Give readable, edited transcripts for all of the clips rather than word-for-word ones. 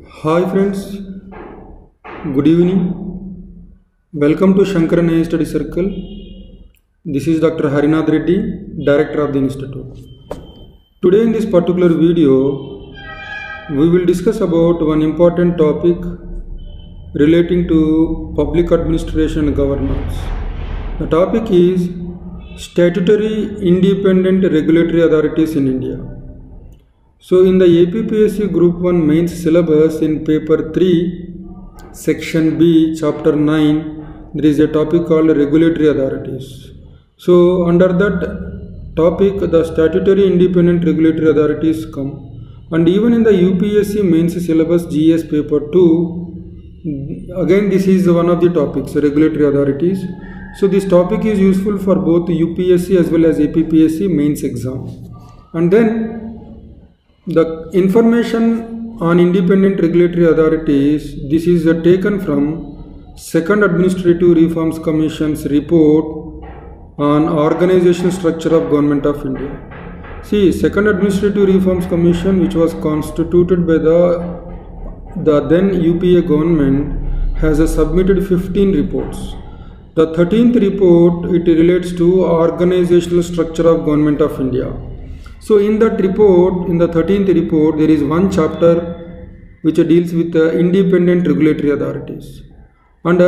Hi friends, good evening. Welcome to Shankaran AI Study Circle. This is Dr. Harinath Reddy, Director of the Institute. Today in this particular video, we will discuss about one important topic relating to public administration and governance. The topic is statutory independent regulatory authorities in India. So in the APPSC Group 1 mains syllabus in paper 3, section B, chapter 9, there is a topic called regulatory authorities. So under that topic, the statutory independent regulatory authorities come. And even in the UPSC mains syllabus GS paper 2, again this is one of the topics, regulatory authorities. So this topic is useful for both UPSC as well as APPSC mains exam. And then the information on independent regulatory authorities, this is taken from Second Administrative Reforms Commission's report on organizational structure of Government of India. See, Second Administrative Reforms Commission, which was constituted by the then UPA government, has submitted 15 reports. The 13th report, it relates to organizational structure of Government of India. So in that report, in the 13th report, there is one chapter which deals with independent regulatory authorities. And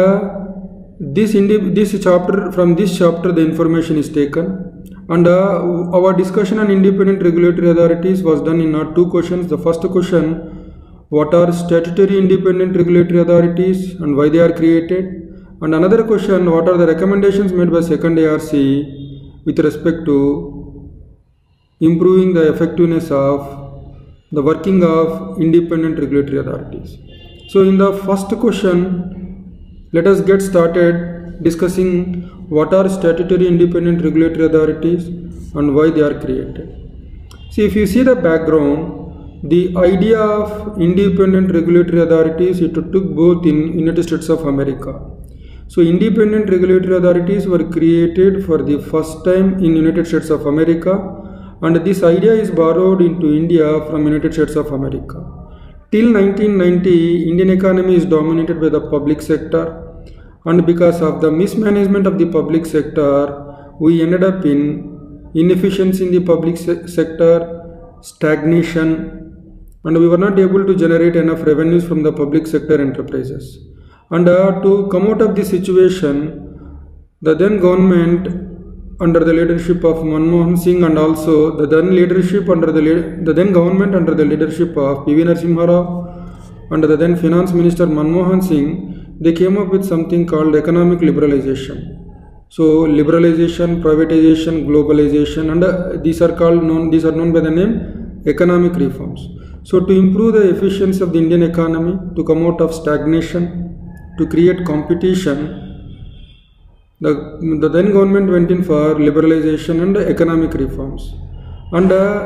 this chapter, from this chapter the information is taken. And our discussion on independent regulatory authorities was done in two questions. The first question, what are statutory independent regulatory authorities and why they are created? And another question, what are the recommendations made by second ARC with respect to improving the effectiveness of the working of independent regulatory authorities. So in the first question, let us get started discussing what are statutory independent regulatory authorities and why they are created. See, if you see the background, the idea of independent regulatory authorities, it took both in United States of America. So independent regulatory authorities were created for the first time in United States of America. And this idea is borrowed into India from United States of America. Till 1990, Indian economy is dominated by the public sector, and because of the mismanagement of the public sector, we ended up in inefficiency in the public sector, stagnation, and we were not able to generate enough revenues from the public sector enterprises. And to come out of this situation, the then government under the leadership of Manmohan Singh and also the then leadership under the then government under the leadership of P.V. Narasimha Rao and the then finance minister Manmohan Singh, they came up with something called economic liberalization. So liberalization, privatization, globalization, and these are known by the name economic reforms. So to improve the efficiency of the Indian economy, to come out of stagnation, to create competition, the then government went in for liberalization and economic reforms. And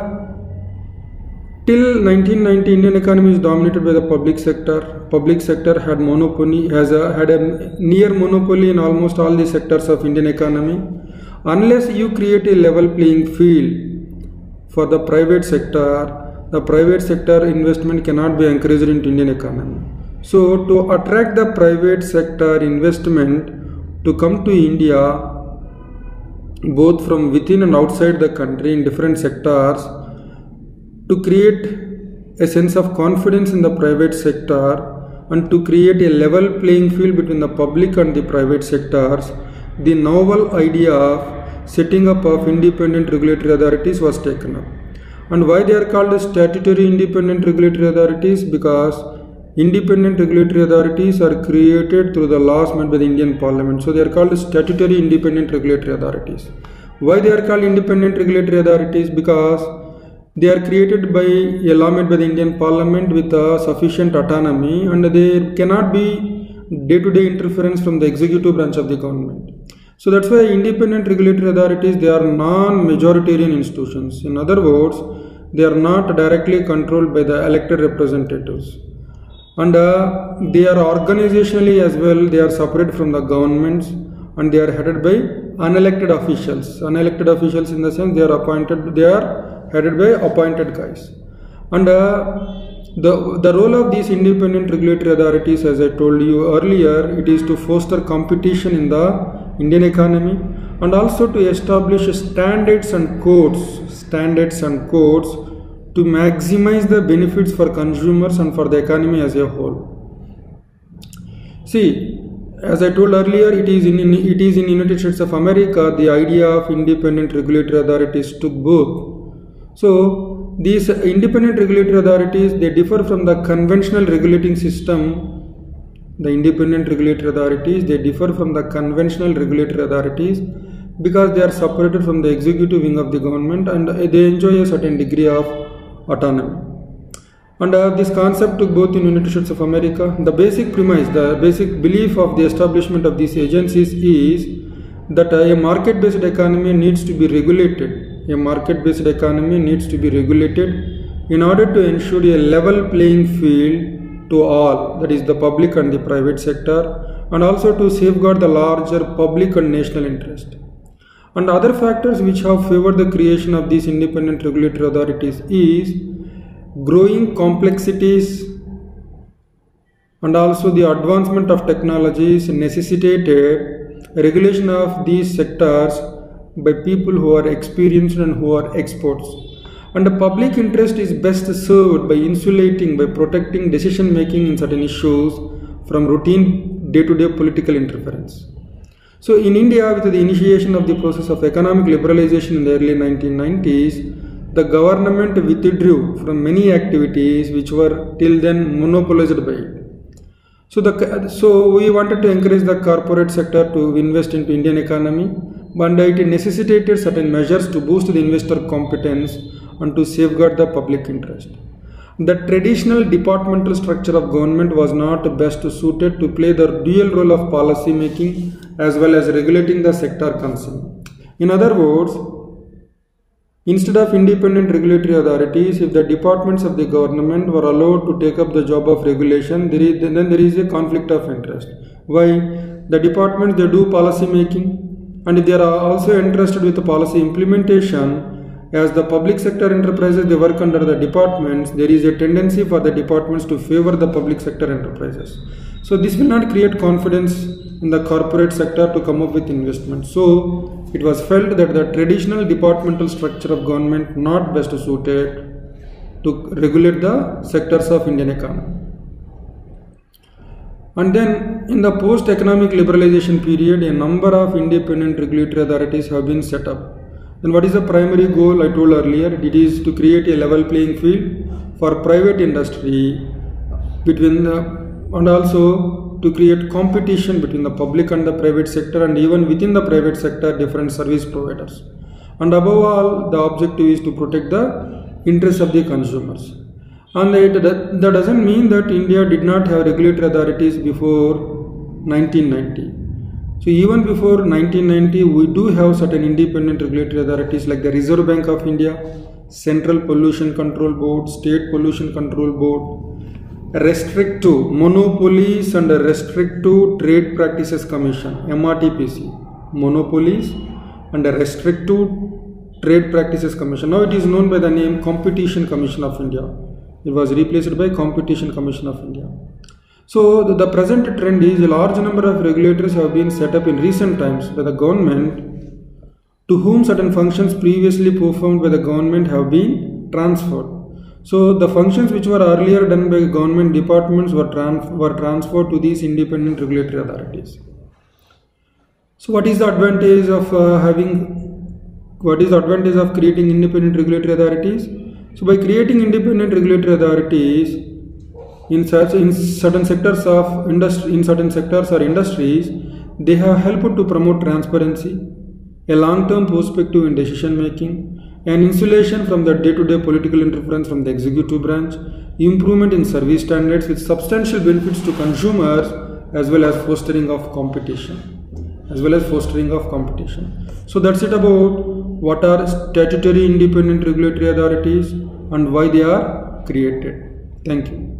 till 1990, Indian economy is dominated by the public sector. Public sector had monopoly, had a near monopoly in almost all the sectors of Indian economy. Unless you create a level playing field for the private sector investment cannot be encouraged into Indian economy. So to attract the private sector investment to come to India, both from within and outside the country in different sectors, to create a sense of confidence in the private sector and to create a level playing field between the public and the private sectors, the novel idea of setting up of independent regulatory authorities was taken up. And why they are called statutory independent regulatory authorities? Because independent regulatory authorities are created through the laws made by the Indian Parliament. So they are called statutory independent regulatory authorities. Why they are called independent regulatory authorities? Because they are created by a law made by the Indian Parliament with sufficient autonomy, and there cannot be day-to-day interference from the executive branch of the government. So that's why independent regulatory authorities, they are non-majoritarian institutions. In other words, they are not directly controlled by the elected representatives. And they are organizationally as well, they are separate from the governments, and they are headed by unelected officials. Unelected officials in the sense they are headed by appointed guys. And The role of these independent regulatory authorities, as I told you earlier, it is to foster competition in the Indian economy and also to establish standards and codes to maximize the benefits for consumers and for the economy as a whole. See, as I told earlier, it is in United States of America the idea of independent regulatory authorities took birth. So these independent regulatory authorities, they differ from the conventional regulating system. The independent regulatory authorities, they differ from the conventional regulatory authorities because they are separated from the executive wing of the government and they enjoy a certain degree of autonomy. And this concept took both in United States of America. The basic premise, the basic belief of the establishment of these agencies is that a market-based economy needs to be regulated. A market-based economy needs to be regulated in order to ensure a level playing field to all, that is the public and the private sector, and also to safeguard the larger public and national interest. And other factors which have favored the creation of these independent regulatory authorities is growing complexities and also the advancement of technologies necessitated regulation of these sectors by people who are experienced and who are experts. And the public interest is best served by insulating, by protecting decision making in certain issues from routine day-to-day political interference. So in India, with the initiation of the process of economic liberalization in the early 1990s, the government withdrew from many activities which were till then monopolized by it. So we wanted to encourage the corporate sector to invest into Indian economy, but it necessitated certain measures to boost the investor competence and to safeguard the public interest. The traditional departmental structure of government was not best suited to play the dual role of policy making as well as regulating the sector concerned. In other words, instead of independent regulatory authorities, if the departments of the government were allowed to take up the job of regulation, then there is a conflict of interest. Why? The departments, they do policy making, and if they are also interested with the policy implementation, as the public sector enterprises, they work under the departments, there is a tendency for the departments to favor the public sector enterprises. So this will not create confidence in the corporate sector to come up with investment. So it was felt that the traditional departmental structure of government not best suited to regulate the sectors of Indian economy. And then in the post-economic liberalization period, a number of independent regulatory authorities have been set up. Then what is the primary goal? I told earlier, it is to create a level playing field for private industry and also to create competition between the public and the private sector, and even within the private sector different service providers. And above all, the objective is to protect the interests of the consumers. And that doesn't mean that India did not have regulatory authorities before 1990. So even before 1990, we do have certain independent regulatory authorities like the Reserve Bank of India, Central Pollution Control Board, State Pollution Control Board, Restrictive Monopolies and Restrictive Trade Practices Commission, MRTPC, Monopolies and Restrictive Trade Practices Commission. Now it is known by the name Competition Commission of India. It was replaced by Competition Commission of India. So the present trend is a large number of regulators have been set up in recent times by the government, to whom certain functions previously performed by the government have been transferred. So the functions which were earlier done by government departments were transferred to these independent regulatory authorities. So what is the advantage of creating independent regulatory authorities? So by creating independent regulatory authorities in certain sectors or industries, they have helped to promote transparency, a long-term perspective in decision making, an insulation from the day-to-day political interference from the executive branch, improvement in service standards with substantial benefits to consumers, as well as fostering of competition. So that's it about what are statutory independent regulatory authorities and why they are created. Thank you.